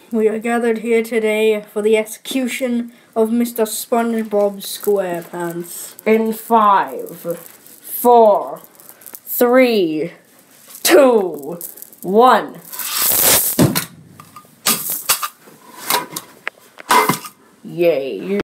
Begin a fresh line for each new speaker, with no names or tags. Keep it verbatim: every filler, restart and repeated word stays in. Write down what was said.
we are gathered here today for the execution of Mister SpongeBob SquarePants.
In five, four, three, two, one. Yay.